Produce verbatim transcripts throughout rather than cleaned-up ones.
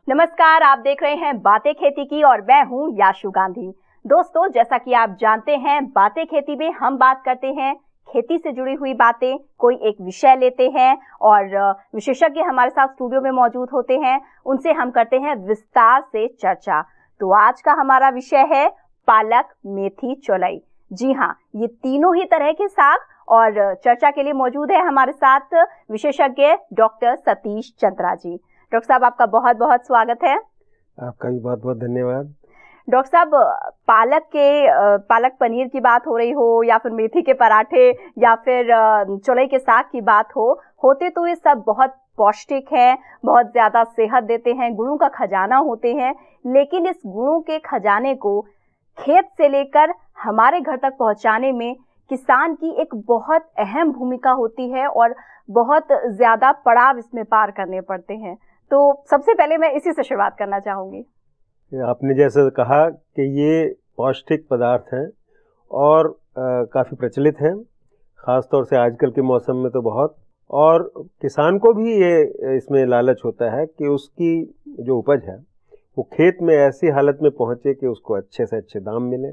नमस्कार, आप देख रहे हैं बातें खेती की और मैं हूं याशु गांधी। दोस्तों, जैसा कि आप जानते हैं, बातें खेती में हम बात करते हैं खेती से जुड़ी हुई बातें। कोई एक विषय लेते हैं और विशेषज्ञ हमारे साथ स्टूडियो में मौजूद होते हैं, उनसे हम करते हैं विस्तार से चर्चा। तो आज का हमारा विषय है पालक, मेथी, चौलाई। जी हाँ, ये तीनों ही तरह के साग। और चर्चा के लिए मौजूद है हमारे साथ विशेषज्ञ डॉक्टर सतीश चंद्रा जी। डॉक्टर साहब, आपका बहुत बहुत स्वागत है। आपका भी बहुत बहुत धन्यवाद। डॉक्टर साहब, पालक के पालक पनीर की बात हो रही हो या फिर मेथी के पराठे या फिर चौलाई के साग की बात हो, होते तो ये सब बहुत पौष्टिक है, बहुत ज्यादा सेहत देते हैं, गुणों का खजाना होते हैं। लेकिन इस गुणों के खजाने को खेत से लेकर हमारे घर तक पहुंचाने में किसान की एक बहुत अहम भूमिका होती है और बहुत ज्यादा पड़ाव इसमें पार करने पड़ते हैं। तो सबसे पहले मैं इसी से शुरुआत करना चाहूंगी। आपने जैसे कहा कि ये पौष्टिक पदार्थ हैं और काफ़ी प्रचलित हैं, ख़ास तौर से आजकल के मौसम में तो बहुत। और किसान को भी ये इसमें लालच होता है कि उसकी जो उपज है वो खेत में ऐसी हालत में पहुँचे कि उसको अच्छे से अच्छे दाम मिले,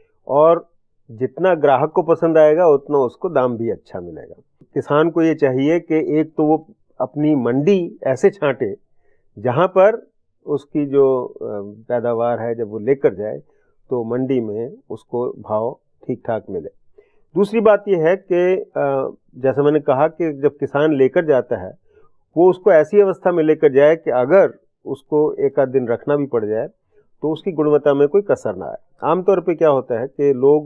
और जितना ग्राहक को पसंद आएगा उतना उसको दाम भी अच्छा मिलेगा। किसान को ये चाहिए कि एक तो वो अपनी मंडी ऐसे छांटे जहाँ पर उसकी जो पैदावार है जब वो लेकर जाए तो मंडी में उसको भाव ठीक ठाक मिले। दूसरी बात ये है कि जैसा मैंने कहा कि जब किसान लेकर जाता है वो उसको ऐसी अवस्था में लेकर जाए कि अगर उसको एक आध दिन रखना भी पड़ जाए तो उसकी गुणवत्ता में कोई कसर ना आए। आमतौर पे क्या होता है कि लोग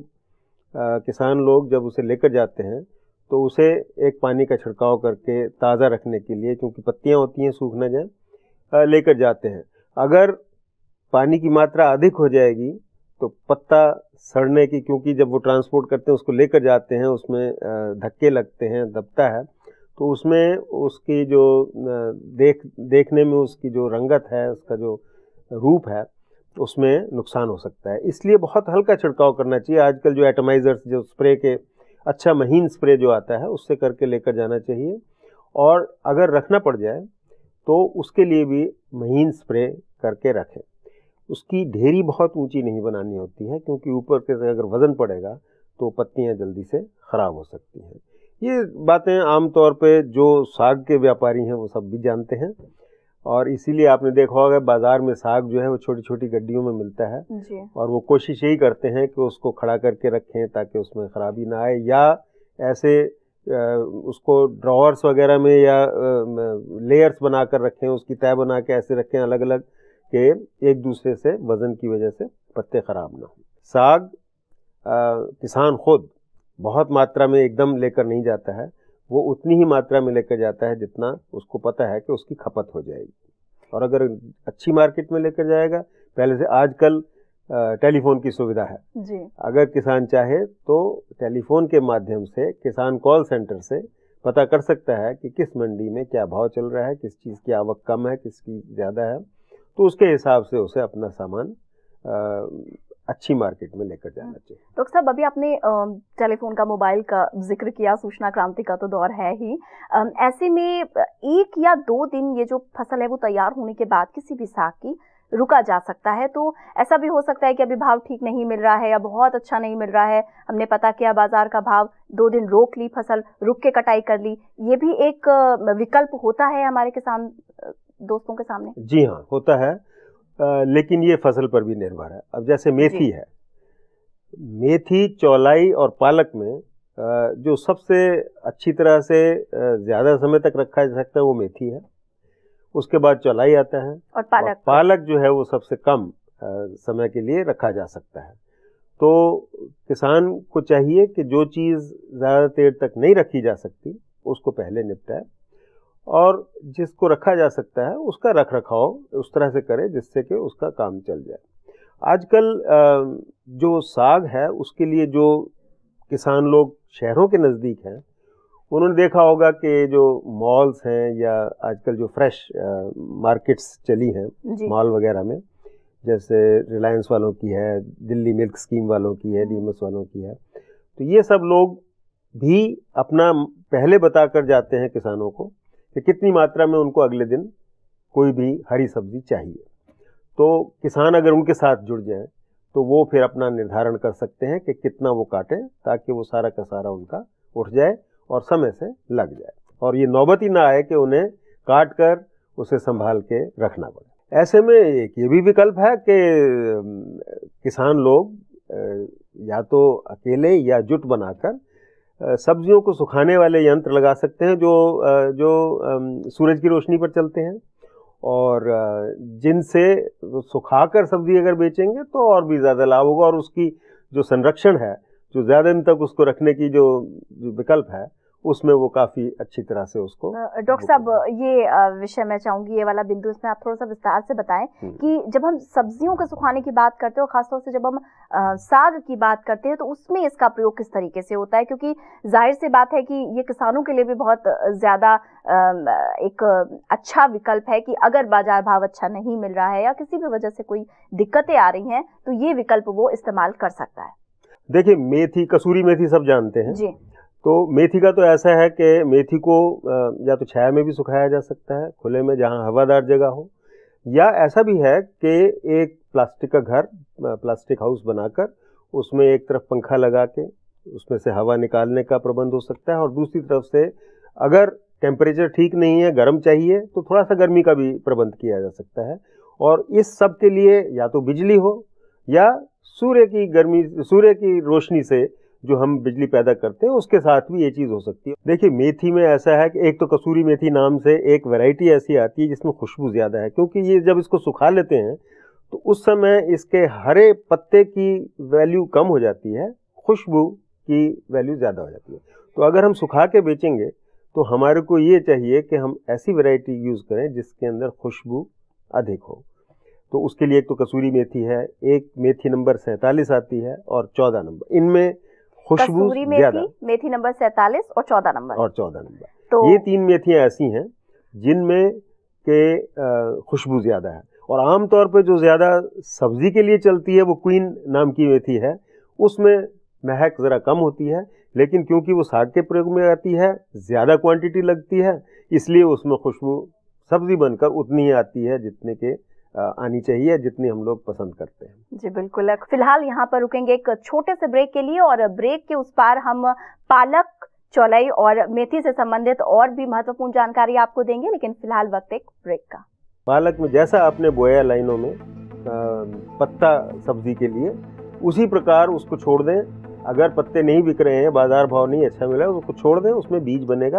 आ, किसान लोग जब उसे लेकर जाते हैं तो उसे एक पानी का छिड़काव करके ताज़ा रखने के लिए, क्योंकि पत्तियां होती हैं सूख न जाए, लेकर जाते हैं। अगर पानी की मात्रा अधिक हो जाएगी तो पत्ता सड़ने की, क्योंकि जब वो ट्रांसपोर्ट करते हैं उसको लेकर जाते हैं उसमें धक्के लगते हैं, दबता है, तो उसमें उसकी जो देख देखने में उसकी जो रंगत है, उसका जो रूप है, उसमें नुकसान हो सकता है। इसलिए बहुत हल्का छिड़काव करना चाहिए। आजकल जो एटमाइजर्स, जो स्प्रे के अच्छा महीन स्प्रे जो आता है उससे करके लेकर जाना चाहिए। और अगर रखना पड़ जाए तो उसके लिए भी महीन स्प्रे करके रखें। उसकी ढेरी बहुत ऊंची नहीं बनानी होती है, क्योंकि ऊपर के अगर वज़न पड़ेगा तो पत्तियां जल्दी से ख़राब हो सकती हैं। ये बातें आमतौर पे जो साग के व्यापारी हैं वो सब भी जानते हैं, और इसीलिए आपने देखा होगा बाज़ार में साग जो है वो छोटी छोटी गड्डियों में मिलता है जी। और वो कोशिश यही करते हैं कि उसको खड़ा करके रखें ताकि उसमें ख़राबी ना आए, या ऐसे उसको ड्रॉवर्स वगैरह में या लेयर्स बनाकर रखें, उसकी तय बना के ऐसे रखें अलग अलग के एक दूसरे से वज़न की वजह से पत्ते ख़राब ना हो। साग आ, किसान खुद बहुत मात्रा में एकदम लेकर नहीं जाता है, वो उतनी ही मात्रा में लेकर जाता है जितना उसको पता है कि उसकी खपत हो जाएगी। और अगर अच्छी मार्केट में लेकर जाएगा, पहले से आजकल टेलीफोन की सुविधा है जी। अगर किसान चाहे तो टेलीफोन के माध्यम से किसान कॉल सेंटर से पता कर सकता है कि किस मंडी में क्या भाव चल रहा है, किस चीज़ की आवक कम है, किसकी ज़्यादा है, तो उसके हिसाब से उसे अपना सामान आ, अच्छी मार्केट में लेकर जाना चाहिए। डॉक्टर साहब, अभी आपने टेलीफोन का, मोबाइल का जिक्र किया, सूचना क्रांति का तो दौर है ही। ऐसे में एक या दो दिन ये जो फसल है वो तैयार होने के बाद किसी भी साग की रुका जा सकता है। तो ऐसा भी हो सकता है कि अभी भाव ठीक नहीं मिल रहा है या बहुत अच्छा नहीं मिल रहा है, हमने पता किया बाजार का भाव, दो दिन रोक ली फसल, रुक के कटाई कर ली, ये भी एक विकल्प होता है हमारे किसान दोस्तों के सामने? जी हाँ, होता है। आ, लेकिन ये फसल पर भी निर्भर है। अब जैसे मेथी है, मेथी, चौलाई और पालक में आ, जो सबसे अच्छी तरह से ज़्यादा समय तक रखा जा सकता है वो मेथी है, उसके बाद चौलाई आता है, और पालक और पालक जो है वो सबसे कम आ, समय के लिए रखा जा सकता है। तो किसान को चाहिए कि जो चीज़ ज़्यादा देर तक नहीं रखी जा सकती उसको पहले निपटाए, और जिसको रखा जा सकता है उसका रख रखाव उस तरह से करे जिससे कि उसका काम चल जाए। आजकल जो साग है उसके लिए जो किसान लोग शहरों के नज़दीक हैं, उन्होंने देखा होगा कि जो मॉल्स हैं या आजकल जो फ्रेश मार्केट्स चली हैं मॉल वगैरह में, जैसे रिलायंस वालों की है, दिल्ली मिल्क स्कीम वालों की है, डीमस वालों की है, तो ये सब लोग भी अपना पहले बता कर जाते हैं किसानों को कि कितनी मात्रा में उनको अगले दिन कोई भी हरी सब्जी चाहिए। तो किसान अगर उनके साथ जुड़ जाएं तो वो फिर अपना निर्धारण कर सकते हैं कि कितना वो काटें, ताकि वो सारा का सारा उनका उठ जाए और समय से लग जाए, और ये नौबत ही ना आए कि उन्हें काट कर उसे संभाल के रखना पड़े। ऐसे में एक ये भी विकल्प है कि किसान लोग या तो अकेले या जुट बनाकर सब्जियों को सुखाने वाले यंत्र लगा सकते हैं जो जो सूरज की रोशनी पर चलते हैं, और जिनसे सुखाकर सब्जी अगर बेचेंगे तो और भी ज़्यादा लाभ होगा, और उसकी जो संरक्षण है, जो ज़्यादा दिन तक उसको रखने की जो, जो विकल्प है, उसमें वो काफ़ी अच्छी तरह से उसको। डॉक्टर साहब, ये विषय मैं चाहूंगी, ये वाला बिंदु इसमें आप थोड़ा सा विस्तार से बताएं कि जब हम सब्जियों के सुखाने की बात करते हो, खासतौर से जब हम आ, साग की बात करते हैं, तो उसमें इसका प्रयोग किस तरीके से होता है? क्योंकि जाहिर सी बात है कि ये किसानों के लिए भी बहुत ज्यादा एक अच्छा विकल्प है कि अगर बाजार भाव अच्छा नहीं मिल रहा है या किसी भी वजह से कोई दिक्कतें आ रही हैं, तो ये विकल्प वो इस्तेमाल कर सकता है। देखिए, मेथी, कसूरी मेथी सब जानते हैं जी। तो मेथी का तो ऐसा है कि मेथी को या तो छाया में भी सुखाया जा सकता है, खुले में जहाँ हवादार जगह हो, या ऐसा भी है कि एक प्लास्टिक का घर, प्लास्टिक हाउस बनाकर उसमें एक तरफ पंखा लगा के उसमें से हवा निकालने का प्रबंध हो सकता है, और दूसरी तरफ से अगर टेम्परेचर ठीक नहीं है, गर्म चाहिए, तो थोड़ा सा गर्मी का भी प्रबंध किया जा सकता है। और इस सब के लिए या तो बिजली हो या सूर्य की गर्मी, सूर्य की रोशनी से जो हम बिजली पैदा करते हैं, उसके साथ भी ये चीज़ हो सकती है। देखिए, मेथी में ऐसा है कि एक तो कसूरी मेथी नाम से एक वैरायटी ऐसी आती है जिसमें खुशबू ज़्यादा है, क्योंकि ये जब इसको सुखा लेते हैं तो उस समय इसके हरे पत्ते की वैल्यू कम हो जाती है, खुशबू की वैल्यू ज़्यादा हो जाती है। तो अगर हम सुखा के बेचेंगे तो हमारे को ये चाहिए कि हम ऐसी वैरायटी यूज़ करें जिसके अंदर खुशबू अधिक हो। तो उसके लिए एक तो कसूरी मेथी है, एक मेथी नंबर सैंतालीस आती है, और चौदह नंबर। इनमें खुशबू ज्यादा, मेथी नंबर सैंतालीस और चौदह नंबर और चौदह नंबर तो ये तीन मेथियां ऐसी हैं जिनमें के खुशबू ज्यादा है। और आमतौर पे जो ज्यादा सब्जी के लिए चलती है वो क्वीन नाम की मेथी है, उसमें महक जरा कम होती है, लेकिन क्योंकि वो साग के प्रयोग में आती है, ज्यादा क्वांटिटी लगती है, इसलिए उसमें खुशबू सब्जी बनकर उतनी ही आती है जितने के आनी चाहिए, जितनी हम लोग पसंद करते हैं। जी बिल्कुल। फिलहाल यहाँ पर रुकेंगे एक छोटे से ब्रेक के लिए, और ब्रेक के उस पार हम पालक, चौलाई और मेथी से संबंधित और भी महत्वपूर्ण जानकारी आपको देंगे, लेकिन फिलहाल वक्त एक ब्रेक का। पालक में जैसा आपने बोया लाइनों में पत्ता सब्जी के लिए, उसी प्रकार उसको छोड़ दें। अगर पत्ते नहीं बिक रहे हैं, बाजार भाव नहीं अच्छा मिला, उसको छोड़ दें, उसमें बीज बनेगा।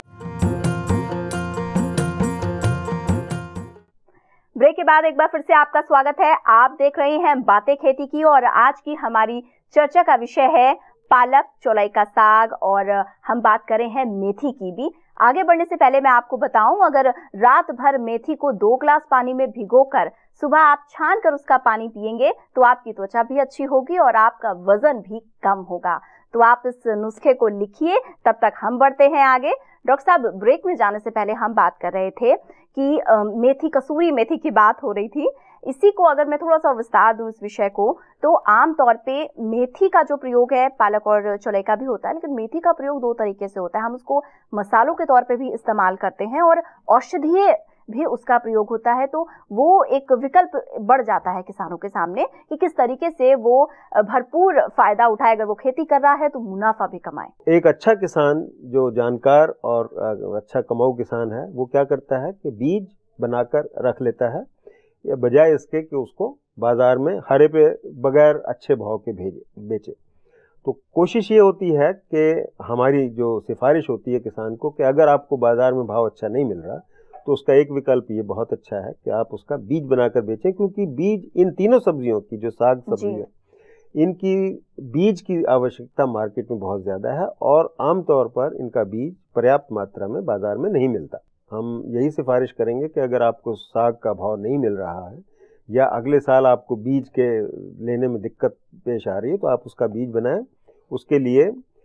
ब्रेक के बाद एक बार फिर से आपका स्वागत है। आप देख रहे हैं बातें खेती की, और आज की हमारी चर्चा का विषय है पालक, चौलाई का साग, और हम बात कर रहे हैं मेथी की भी। आगे बढ़ने से पहले मैं आपको बताऊं, अगर रात भर मेथी को दो ग्लास पानी में भिगोकर सुबह आप छान कर उसका पानी पिएंगे तो आपकी त्वचा भी अच्छी होगी और आपका वजन भी कम होगा। तो आप इस नुस्खे को लिखिए। तब तक हम बढ़ते हैं आगे। डॉक्टर साहब, ब्रेक में जाने से पहले हम बात कर रहे थे कि आ, मेथी, कसूरी मेथी की बात हो रही थी। इसी को अगर मैं थोड़ा सा विस्तार दूं इस विषय को, तो आम तौर पे मेथी का जो प्रयोग है, पालक और चौलाई का भी होता है, लेकिन मेथी का प्रयोग दो तरीके से होता है। हम उसको मसालों के तौर पे भी इस्तेमाल करते हैं और औषधीय भी उसका प्रयोग होता है। तो वो एक विकल्प बढ़ जाता है किसानों के सामने कि किस तरीके से वो भरपूर फायदा उठाए। अगर वो खेती कर रहा है तो मुनाफा भी कमाए। एक अच्छा किसान, जो जानकार और अच्छा कमाऊ किसान है, वो क्या करता है कि बीज बनाकर रख लेता है, या बजाय इसके कि उसको बाजार में हरे पे बगैर अच्छे भाव के भेजे बेचे। तो कोशिश ये होती है कि हमारी जो सिफारिश होती है किसान को कि अगर आपको बाजार में भाव अच्छा नहीं मिल रहा तो उसका एक विकल्प ये बहुत अच्छा है कि आप उसका बीज बनाकर बेचें, क्योंकि बीज इन तीनों सब्जियों की, जो साग सब्जी है, इनकी बीज की आवश्यकता मार्केट में बहुत ज़्यादा है और आमतौर पर इनका बीज पर्याप्त मात्रा में बाजार में नहीं मिलता। हम यही सिफारिश करेंगे कि अगर आपको साग का भाव नहीं मिल रहा है या अगले साल आपको बीज के लेने में दिक्कत पेश आ रही है तो आप उसका बीज बनाएं। उसके लिए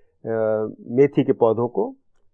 आ, मेथी के पौधों को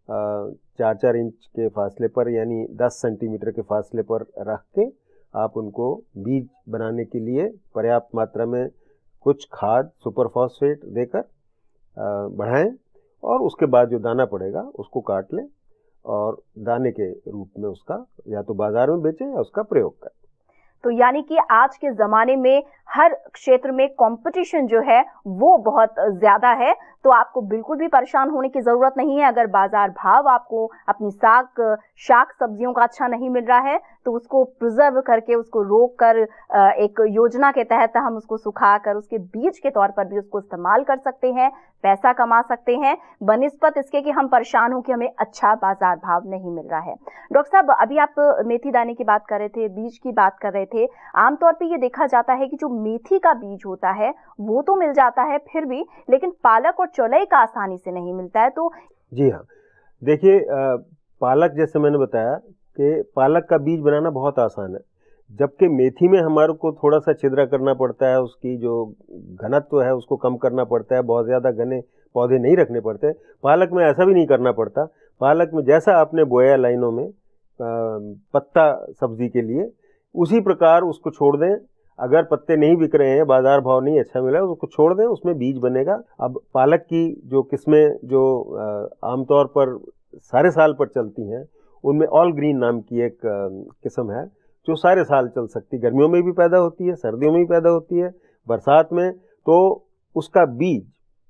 आ, चार चार इंच के फासले पर, यानी दस सेंटीमीटर के फासले पर रख के आप उनको बीज बनाने के लिए पर्याप्त मात्रा में कुछ खाद, सुपर फॉस्फेट देकर बढ़ाएं और उसके बाद जो दाना पड़ेगा उसको काट लें और दाने के रूप में उसका या तो बाजार में बेचें या उसका प्रयोग करें। तो यानी कि आज के ज़माने में हर क्षेत्र में कंपटीशन जो है वो बहुत ज़्यादा है, तो आपको बिल्कुल भी परेशान होने की ज़रूरत नहीं है। अगर बाजार भाव आपको अपनी साग शाक सब्जियों का अच्छा नहीं मिल रहा है तो उसको प्रिजर्व करके, उसको रोक कर एक योजना के तहत हम उसको सुखा कर उसके बीज के तौर पर भी उसको इस्तेमाल कर सकते हैं, पैसा कमा सकते हैं, बनिस्बत इसके कि हम परेशान हो कि हमें अच्छा बाजार भाव नहीं मिल रहा है। डॉक्टर साहब, अभी आप मेथी दाने की बात कर रहे थे, बीज की बात कर रहे थे। आमतौर पे ये देखा जाता है कि जो मेथी का बीज होता है वो तो मिल जाता है फिर भी, लेकिन पालक और चौलाई का आसानी से नहीं मिलता है। तो जी हाँ, देखिए पालक, जैसे मैंने बताया कि पालक का बीज बनाना बहुत आसान है, जबकि मेथी में हमारे को थोड़ा सा छिद्रा करना पड़ता है, उसकी जो घनत्व है उसको कम करना पड़ता है, बहुत ज़्यादा घने पौधे नहीं रखने पड़ते। पालक में ऐसा भी नहीं करना पड़ता। पालक में जैसा आपने बोया लाइनों में पत्ता सब्जी के लिए, उसी प्रकार उसको छोड़ दें। अगर पत्ते नहीं बिक रहे हैं, बाजार भाव नहीं अच्छा मिला, उसको छोड़ दें, उसमें बीज बनेगा। अब पालक की जो किस्में जो आमतौर पर सारे साल पर चलती हैं, उनमें ऑल ग्रीन नाम की एक किस्म है जो सारे साल चल सकती, गर्मियों में भी पैदा होती है, सर्दियों में भी पैदा होती है, बरसात में। तो उसका बीज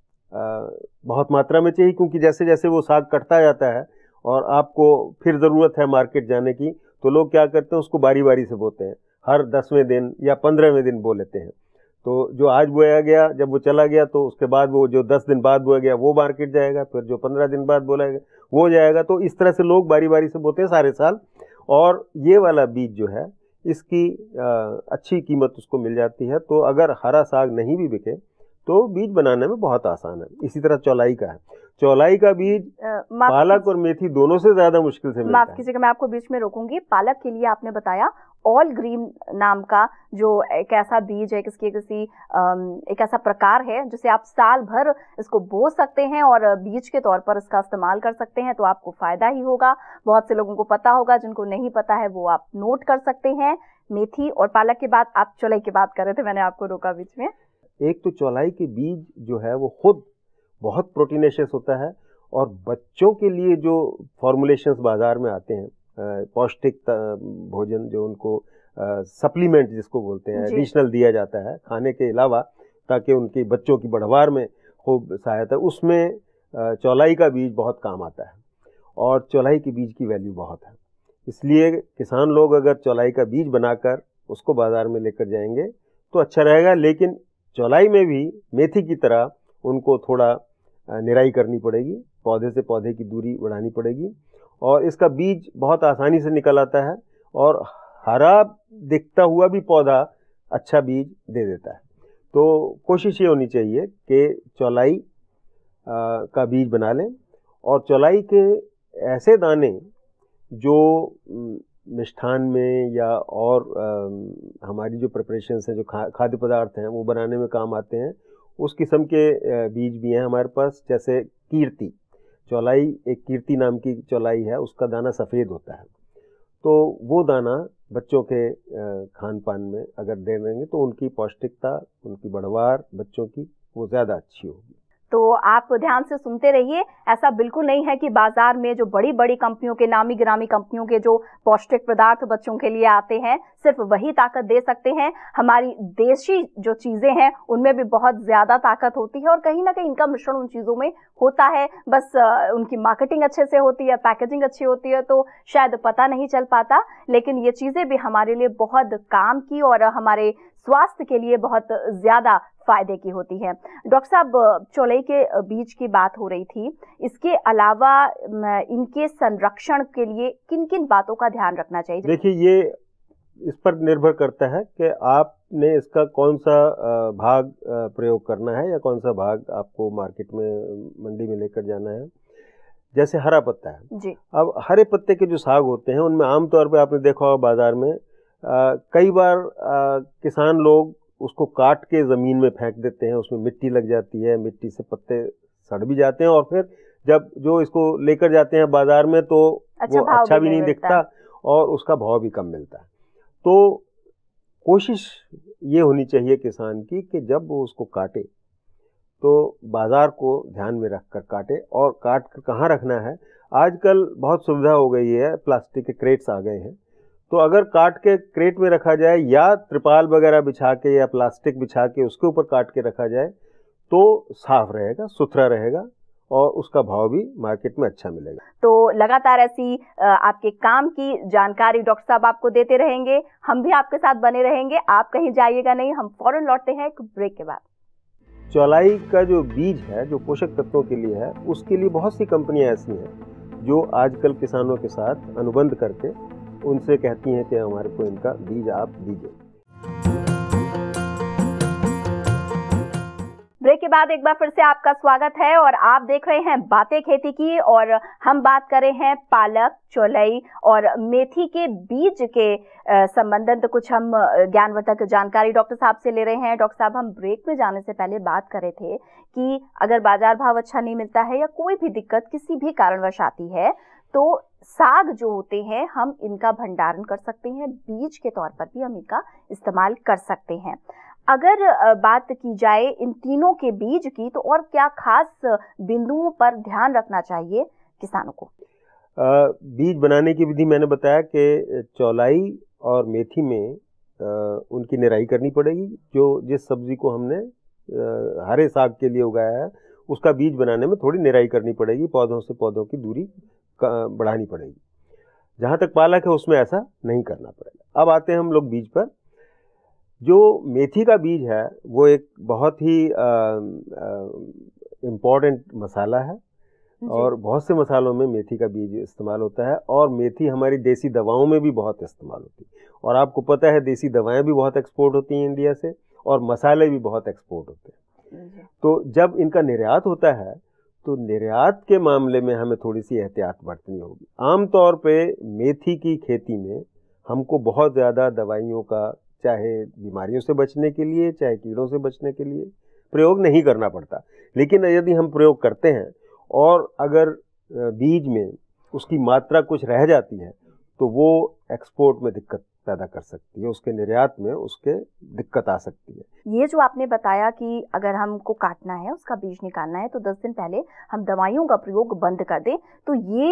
बहुत मात्रा में चाहिए, क्योंकि जैसे जैसे वो साग कटता जाता है और आपको फिर ज़रूरत है मार्केट जाने की, तो लोग क्या करते हैं, उसको बारी बारी से बोते हैं, हर दसवें दिन या पंद्रहवें दिन बो लेते हैं। तो जो आज बोया गया, जब वो चला गया तो उसके बाद वो जो दस दिन बाद बोया गया वो मार्केट जाएगा, फिर जो पंद्रह दिन बाद बोला गया वो जाएगा। तो इस तरह से लोग बारी बारी से बोते हैं सारे साल, और ये वाला बीज जो है इसकी अच्छी कीमत उसको मिल जाती है। तो अगर हरा साग नहीं भी बिके तो बीज बनाने में बहुत आसान है। इसी तरह चौलाई का है, चौलाई का बीज पालक और मेथी दोनों से ज्यादा मुश्किल से मिलता है। माफ कीजिएगा, मैं आपको बीच में रोकूंगी। पालक के लिए आपने बताया ऑल ग्रीन नाम का जो एक ऐसा बीज है, किसी किसी एक ऐसा प्रकार है जिसे आप साल भर इसको बो सकते हैं और बीज के तौर पर इसका इस्तेमाल कर सकते हैं, तो आपको फायदा ही होगा। बहुत से लोगों को पता होगा, जिनको नहीं पता है वो आप नोट कर सकते हैं। मेथी और पालक के बाद आप चौलाई की बात कर रहे थे, मैंने आपको रोका बीच में। एक तो चौलाई के बीज जो है वो खुद बहुत प्रोटीनेशियस होता है, और बच्चों के लिए जो फॉर्मुलेशंस बाजार में आते हैं, पौष्टिक भोजन जो उनको सप्लीमेंट जिसको बोलते हैं, एडिशनल दिया जाता है खाने के अलावा, ताकि उनके बच्चों की बढ़वार में खूब सहायता, उसमें चौलाई का बीज बहुत काम आता है, और चौलाई के बीज की वैल्यू बहुत है। इसलिए किसान लोग अगर चौलाई का बीज बनाकर उसको बाजार में लेकर जाएंगे तो अच्छा रहेगा। लेकिन चौलाई में भी मेथी की तरह उनको थोड़ा निराई करनी पड़ेगी, पौधे से पौधे की दूरी बढ़ानी पड़ेगी, और इसका बीज बहुत आसानी से निकल आता है, और हरा दिखता हुआ भी पौधा अच्छा बीज दे देता है। तो कोशिश ये होनी चाहिए कि चौलाई का बीज बना लें, और चौलाई के ऐसे दाने जो मिष्ठान में या और आ, हमारी जो प्रिपरेशंस हैं, जो खा खाद्य पदार्थ हैं वो बनाने में काम आते हैं, उस किस्म के बीज भी हैं हमारे पास। जैसे कीर्ति चौलाई, एक कीर्ति नाम की चौलाई है, उसका दाना सफ़ेद होता है, तो वो दाना बच्चों के खान पान में अगर दे देंगे तो उनकी पौष्टिकता, उनकी बढ़वार बच्चों की वो ज़्यादा अच्छी होगी। तो आप ध्यान से सुनते रहिए। ऐसा बिल्कुल नहीं है कि बाजार में जो बड़ी बड़ी कंपनियों के, नामी गिरामी कंपनियों के जो पौष्टिक पदार्थ बच्चों के लिए आते हैं सिर्फ वही ताकत दे सकते हैं। हमारी देशी जो चीजें हैं उनमें भी बहुत ज्यादा ताकत होती है, और कहीं ना कहीं इनका मिश्रण उन चीजों में होता है, बस उनकी मार्केटिंग अच्छे से होती है, पैकेजिंग अच्छी होती है, तो शायद पता नहीं चल पाता। लेकिन ये चीजें भी हमारे लिए बहुत काम की और हमारे स्वास्थ्य के लिए बहुत ज्यादा फायदे की होती है। डॉक्टर साहब, चौलाई के बीज की बात हो रही थी, इसके अलावा इनके संरक्षण के लिए किन किन बातों का ध्यान रखना चाहिए? देखिए, ये इस पर निर्भर करता है कि आपने इसका कौन सा भाग प्रयोग करना है या कौन सा भाग आपको मार्केट में, मंडी में लेकर जाना है। जैसे हरा पत्ता है जी। अब हरे पत्ते के जो साग होते हैं उनमें आमतौर पर आपने देखा होगा बाजार में आ, कई बार आ, किसान लोग उसको काट के ज़मीन में फेंक देते हैं, उसमें मिट्टी लग जाती है, मिट्टी से पत्ते सड़ भी जाते हैं, और फिर जब जो इसको लेकर जाते हैं बाजार में तो अच्छा वो अच्छा भी नहीं दिखता और उसका भाव भी कम मिलता है। तो कोशिश ये होनी चाहिए किसान की कि जब वो उसको काटे तो बाजार को ध्यान में रख कर काटे, और काट कर कहाँ रखना है। आजकल बहुत सुविधा हो गई है, प्लास्टिक के क्रेट्स आ गए हैं, तो अगर काट के क्रेट में रखा जाए या त्रिपाल वगैरह बिछा के या प्लास्टिक बिछा के उसके ऊपर काट के रखा जाए तो साफ रहेगा, सुथरा रहेगा और उसका भाव भी मार्केट में अच्छा मिलेगा। तो लगातार ऐसी आपके काम की जानकारी डॉक्टर साहब आपको देते रहेंगे, हम भी आपके साथ बने रहेंगे, आप कहीं जाइएगा नहीं। हम फौरन लौटते हैं एक ब्रेक के बाद। चौलाई का जो बीज है, जो पोषक तत्वों के लिए है, उसके लिए बहुत सी कंपनियां ऐसी हैं जो आजकल किसानों के साथ अनुबंध करके उनसे कहती हैं कि हमारे को इनका बीज आप दीजिए। ब्रेक के बाद एक बार फिर से आपका स्वागत है और आप देख रहे हैं बातें खेती की, और हम बात कर रहे हैं पालक, चौलाई और मेथी के बीज के संबंधित कुछ हम ज्ञानवर्धक जानकारी डॉक्टर साहब से ले रहे हैं। डॉक्टर साहब, हम ब्रेक में जाने से पहले बात कर रहे थे कि अगर बाजार भाव अच्छा नहीं मिलता है या कोई भी दिक्कत किसी भी कारणवश आती है तो साग जो होते हैं हम इनका भंडारण कर सकते हैं, बीज के तौर पर भी हम इनका इस्तेमाल कर सकते हैं। अगर बात की जाए इन तीनों के बीज की, तो और क्या खास बिंदुओं पर ध्यान रखना चाहिए किसानों को? बीज बनाने की विधि मैंने बताया कि चौलाई और मेथी में उनकी निराई करनी पड़ेगी। जो जिस सब्जी को हमने हरे साग के लिए उगाया है उसका बीज बनाने में थोड़ी निराई करनी पड़ेगी, पौधों से पौधों की दूरी बढ़ानी पड़ेगी। जहाँ तक पालक है उसमें ऐसा नहीं करना पड़ेगा। अब आते हैं हम लोग बीज पर। जो मेथी का बीज है वो एक बहुत ही इम्पॉर्टेंट मसाला है और बहुत से मसालों में मेथी का बीज इस्तेमाल होता है, और मेथी हमारी देसी दवाओं में भी बहुत इस्तेमाल होती है। और आपको पता है देसी दवाएं भी बहुत एक्सपोर्ट होती हैं इंडिया से, और मसाले भी बहुत एक्सपोर्ट होते हैं। तो जब इनका निर्यात होता है तो निर्यात के मामले में हमें थोड़ी सी एहतियात बरतनी होगी। आमतौर पे मेथी की खेती में हमको बहुत ज़्यादा दवाइयों का, चाहे बीमारियों से बचने के लिए चाहे कीड़ों से बचने के लिए, प्रयोग नहीं करना पड़ता। लेकिन यदि हम प्रयोग करते हैं और अगर बीज में उसकी मात्रा कुछ रह जाती है तो वो एक्सपोर्ट में दिक्कत पैदा कर सकती है, उसके निर्यात में उसके दिक्कत आ सकती है। ये जो आपने बताया कि अगर हमको काटना है, उसका बीज निकालना है, तो दस दिन पहले हम दवाइयों का प्रयोग बंद कर दें, तो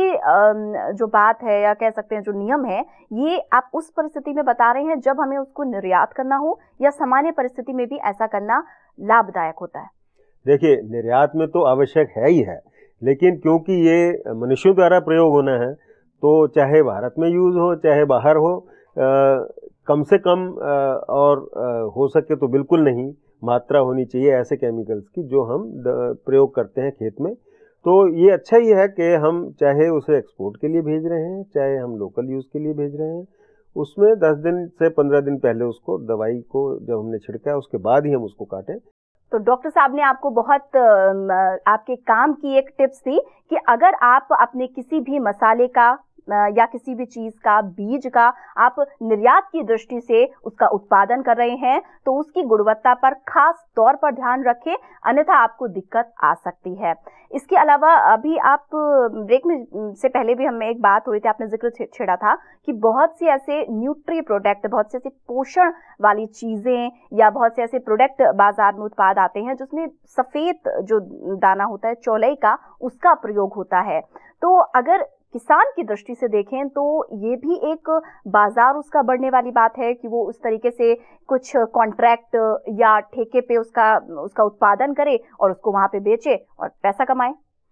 ये जो बात है या कह सकते हैं जो नियम है, ये आप उस परिस्थिति में बता रहे हैं जब हमें उसको निर्यात करना हो, या सामान्य परिस्थिति में भी ऐसा करना लाभदायक होता है? देखिए, निर्यात में तो आवश्यक है ही है, लेकिन क्योंकि ये मनुष्यों द्वारा प्रयोग होना है तो चाहे भारत में यूज हो चाहे बाहर हो, आ, कम से कम आ, और आ, हो सके तो बिल्कुल नहीं मात्रा होनी चाहिए ऐसे केमिकल्स की जो हम प्रयोग करते हैं खेत में। तो ये अच्छा ही है कि हम चाहे उसे एक्सपोर्ट के लिए भेज रहे हैं चाहे हम लोकल यूज़ के लिए भेज रहे हैं, उसमें दस दिन से पंद्रह दिन पहले उसको दवाई को जब हमने छिड़का है उसके बाद ही हम उसको काटें। तो डॉक्टर साहब ने आपको बहुत आपके काम की एक टिप्स दी कि अगर आप अपने किसी भी मसाले का या किसी भी चीज का बीज का आप निर्यात की दृष्टि से उसका उत्पादन कर रहे हैं तो उसकी गुणवत्ता पर खास तौर पर ध्यान रखें, अन्यथा आपको दिक्कत आ सकती है। इसके अलावा अभी आप ब्रेक में से पहले भी हमें एक बात हो रही थी, आपने जिक्र छेड़ा था कि बहुत से ऐसे न्यूट्री प्रोडक्ट, बहुत से ऐसे पोषण वाली चीजें या बहुत से ऐसे प्रोडक्ट बाजार में उत्पाद आते हैं जिसमें सफेद जो दाना होता है चौलाई का, उसका प्रयोग होता है। तो अगर किसान की दृष्टि से देखें तो ये भी एक बाजार उसका बढ़ने वाली बात है कि वो उस तरीके से कुछ कॉन्ट्रैक्ट या ठेके पे उसका उसका उत्पादन करे और उसको वहां पे बेचे और पैसा कमाए।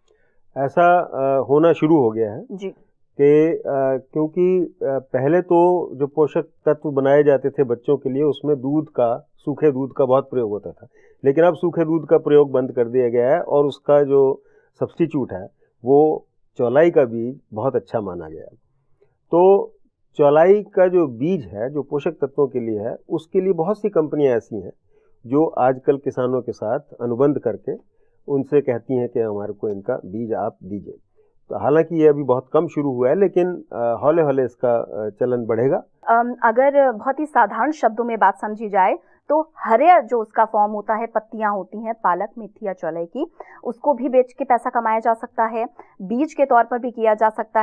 ऐसा होना शुरू हो गया है जी कि क्योंकि पहले तो जो पोषक तत्व बनाए जाते थे बच्चों के लिए उसमें दूध का, सूखे दूध का बहुत प्रयोग होता था, लेकिन अब सूखे दूध का प्रयोग बंद कर दिया गया है और उसका जो सब्स्टिट्यूट है वो चौलाई का बीज बहुत अच्छा माना गया। तो चौलाई का जो बीज है जो पोषक तत्वों के लिए है उसके लिए बहुत सी कंपनियां ऐसी हैं जो आजकल किसानों के साथ अनुबंध करके उनसे कहती हैं कि हमारे को इनका बीज आप दीजिए। तो हालांकि ये अभी बहुत कम शुरू हुआ है लेकिन हौले हौले इसका चलन बढ़ेगा। अगर बहुत ही साधारण शब्दों में बात समझी जाए तो हरे जो उसका फॉर्म होता है, पत्तियां होती हैं पालक, मेथी या चौलाई की, उसको भी बेच के पैसा कमाया जा सकता है, बीज के तौर पर भी किया जा सकता है,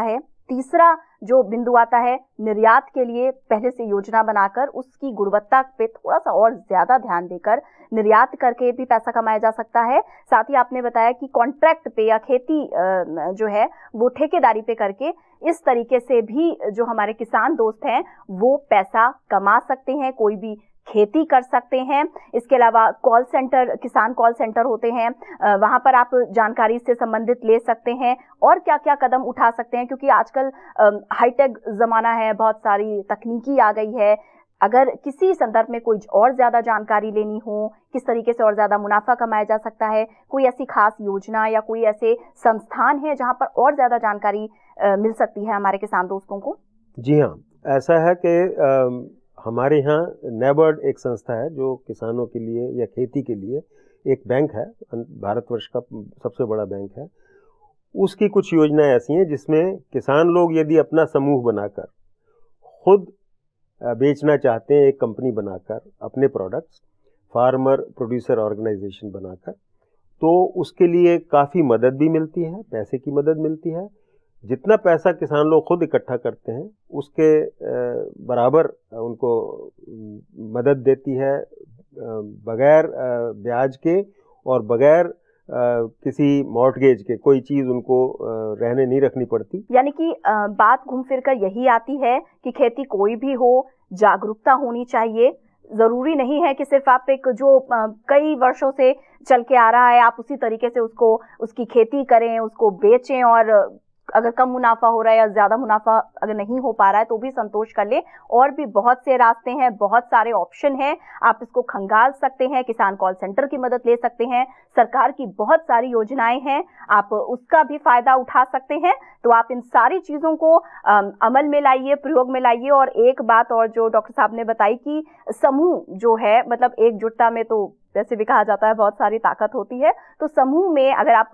तीसरा जो बिंदु आता है, निर्यात के लिए पहले से योजना बनाकर उसकी गुणवत्ता पे थोड़ा सा और ज्यादा ध्यान देकर निर्यात करके भी पैसा कमाया जा सकता है। साथ ही आपने बताया कि कॉन्ट्रैक्ट पे या खेती जो है वो ठेकेदारी पे करके इस तरीके से भी जो हमारे किसान दोस्त हैं वो पैसा कमा सकते हैं, कोई भी खेती कर सकते हैं। इसके अलावा कॉल सेंटर, किसान कॉल सेंटर होते हैं, वहां पर आप जानकारी से संबंधित ले सकते हैं और क्या क्या कदम उठा सकते हैं, क्योंकि आजकल हाईटेक जमाना है, बहुत सारी तकनीकी आ गई है। अगर किसी संदर्भ में कोई और ज्यादा जानकारी लेनी हो, किस तरीके से और ज्यादा मुनाफा कमाया जा सकता है, कोई ऐसी खास योजना या कोई ऐसे संस्थान है जहां पर और ज्यादा जानकारी मिल सकती है हमारे किसान दोस्तों को? जी हाँ, ऐसा है कि हमारे यहाँ नेबार्ड एक संस्था है जो किसानों के लिए या खेती के लिए एक बैंक है, भारतवर्ष का सबसे बड़ा बैंक है। उसकी कुछ योजनाएं ऐसी हैं जिसमें किसान लोग यदि अपना समूह बनाकर खुद बेचना चाहते हैं, एक कंपनी बनाकर अपने प्रोडक्ट्स, फार्मर प्रोड्यूसर ऑर्गेनाइजेशन बनाकर, तो उसके लिए काफ़ी मदद भी मिलती है, पैसे की मदद मिलती है। जितना पैसा किसान लोग खुद इकट्ठा करते हैं उसके बराबर उनको मदद देती है, बगैर ब्याज के और बगैर किसी मॉर्टगेज के कोई चीज़ उनको रहने नहीं रखनी पड़ती। यानी कि बात घूम फिर कर यही आती है कि खेती कोई भी हो, जागरूकता होनी चाहिए। जरूरी नहीं है कि सिर्फ आप एक जो कई वर्षों से चल के आ रहा है आप उसी तरीके से उसको उसकी खेती करें, उसको बेचें, और अगर कम मुनाफा हो रहा है या ज्यादा मुनाफा अगर नहीं हो पा रहा है तो भी संतोष कर ले। और भी बहुत से रास्ते हैं, बहुत सारे ऑप्शन हैं, आप इसको खंगाल सकते हैं, किसान कॉल सेंटर की मदद ले सकते हैं, सरकार की बहुत सारी योजनाएं हैं, आप उसका भी फायदा उठा सकते हैं। तो आप इन सारी चीजों को अमल में लाइए, प्रयोग में लाइए। और एक बात और जो डॉक्टर साहब ने बताई कि समूह जो है, मतलब एकजुटता में तो वैसे भी कहा जाता है बहुत सारी ताकत होती है, तो समूह में अगर आप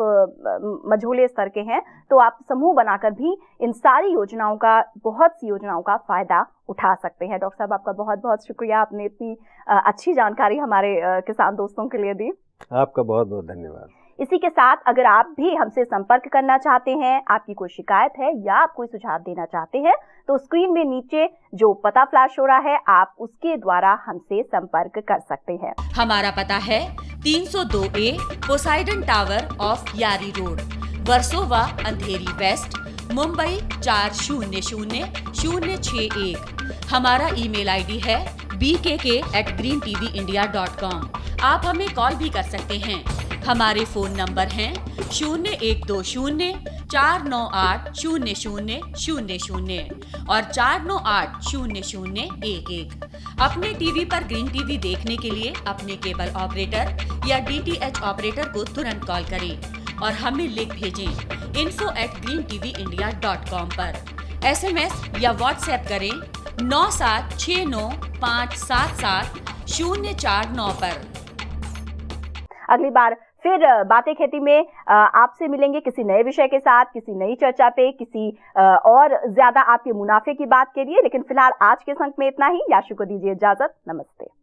मझोले स्तर के हैं तो आप समूह बनाकर भी इन सारी योजनाओं का, बहुत सी योजनाओं का फायदा उठा सकते हैं। डॉक्टर साहब आपका बहुत बहुत शुक्रिया, आपने इतनी अच्छी जानकारी हमारे किसान दोस्तों के लिए दी। आपका बहुत बहुत धन्यवाद। इसी के साथ अगर आप भी हमसे संपर्क करना चाहते हैं, आपकी कोई शिकायत है या आप कोई सुझाव देना चाहते हैं, तो स्क्रीन में नीचे जो पता फ्लैश हो रहा है आप उसके द्वारा हमसे संपर्क कर सकते हैं। हमारा पता है तीन सौ दो A Poseidon tower of Yari road, Versova, Andheri west, Mumbai चार शून्य शून्य शून्य छह एक। हमारा ईमेल आईडी है B K K at green T V India dot com. आप हमें कॉल भी कर सकते हैं। हमारे फोन नंबर हैं शून्य एक दो शून्य चार नौ आठ शून्य शून्य शून्य शून्य और चार नौ आठ शून्य शून्य एक एक। अपने टीवी पर ग्रीन टीवी देखने के लिए अपने केबल ऑपरेटर या डी टी एच ऑपरेटर को तुरंत कॉल करें और हमें लिंक भेजें info at green T V India dot com पर। एस एम एस या व्हाट्सएप करें नौ सात छः नौ पाँच सात सात शून्य चार नौ पर। अगली बार फिर बातें खेती में आपसे मिलेंगे किसी नए विषय के साथ, किसी नई चर्चा पे, किसी और ज्यादा आपके मुनाफे की बात के लिए। लेकिन फिलहाल आज के संग में इतना ही। याशु को दीजिए इजाजत। नमस्ते।